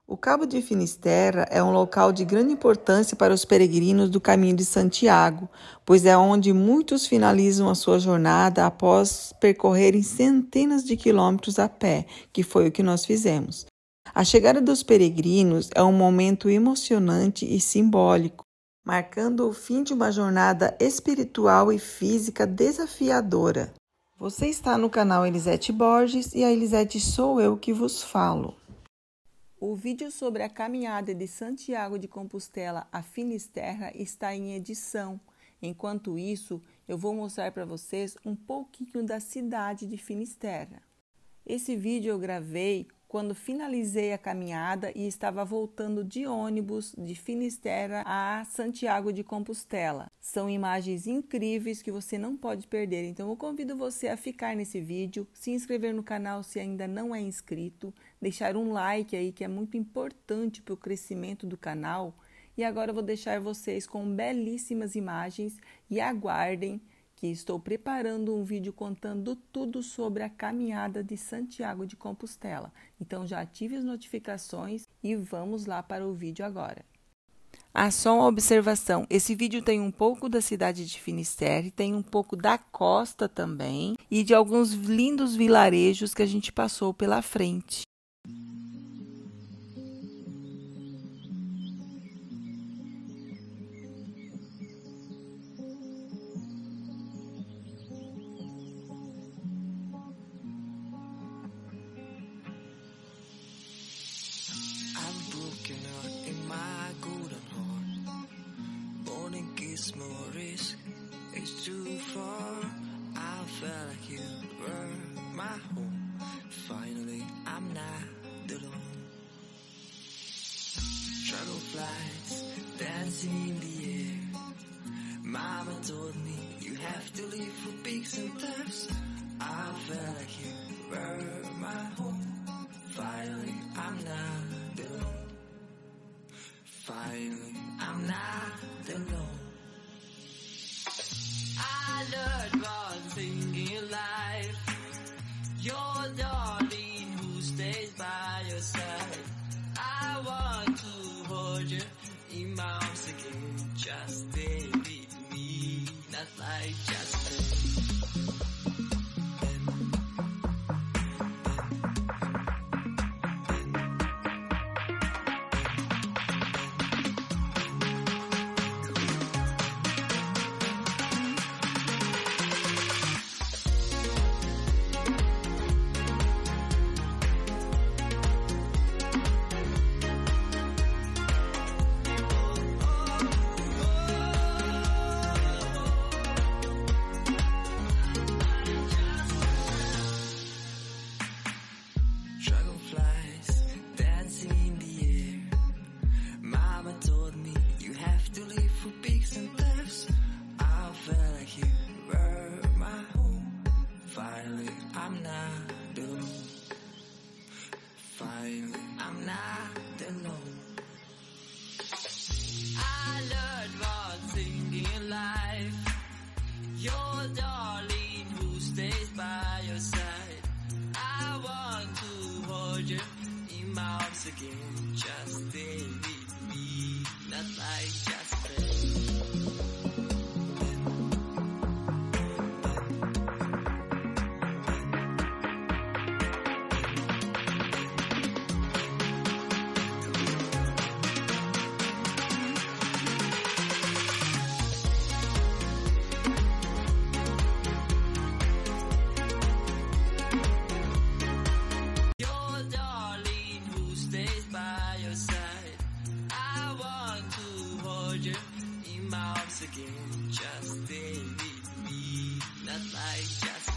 O Cabo de Finisterra é um local de grande importância para os peregrinos do Caminho de Santiago, pois é onde muitos finalizam a sua jornada após percorrerem centenas de quilômetros a pé, que foi o que nós fizemos. A chegada dos peregrinos é um momento emocionante e simbólico, marcando o fim de uma jornada espiritual e física desafiadora. Você está no canal Elisete Borges e a Elisete sou eu que vos falo. O vídeo sobre a caminhada de Santiago de Compostela a Finisterra está em edição. Enquanto isso, eu vou mostrar para vocês um pouquinho da cidade de Finisterra. Esse vídeo eu gravei quando finalizei a caminhada e estava voltando de ônibus de Finisterra a Santiago de Compostela. São imagens incríveis que você não pode perder, então eu convido você a ficar nesse vídeo, se inscrever no canal se ainda não é inscrito, deixar um like aí que é muito importante para o crescimento do canal. E agora eu vou deixar vocês com belíssimas imagens e aguardem que estou preparando um vídeo contando tudo sobre a caminhada de Santiago de Compostela. Então já ative as notificações e vamos lá para o vídeo agora. Só uma observação, esse vídeo tem um pouco da cidade de Finisterra, tem um pouco da costa também e de alguns lindos vilarejos que a gente passou pela frente. Morris, it's too far. I felt like you were my home. Finally, I'm not alone. Dragonflies dancing in the air. Mama told me you have to leave for peaks and depths. I felt like you were my home. Finally, I'm not alone. Finally, I'm not alone. I learned one thing in life. You're darling who stays by your side. I want to hold you in my arms again. Just stay with me, not like just again, just stay with me, not like just again, just stay with me, not like just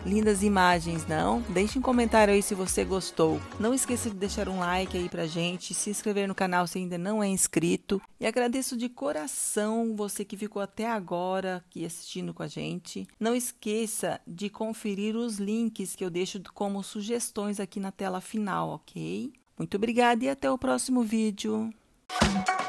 Lindas imagens, não? Deixe um comentário aí se você gostou. Não esqueça de deixar um like aí pra gente, se inscrever no canal se ainda não é inscrito. E agradeço de coração você que ficou até agora aqui assistindo com a gente. Não esqueça de conferir os links que eu deixo como sugestões aqui na tela final, ok? Muito obrigada e até o próximo vídeo.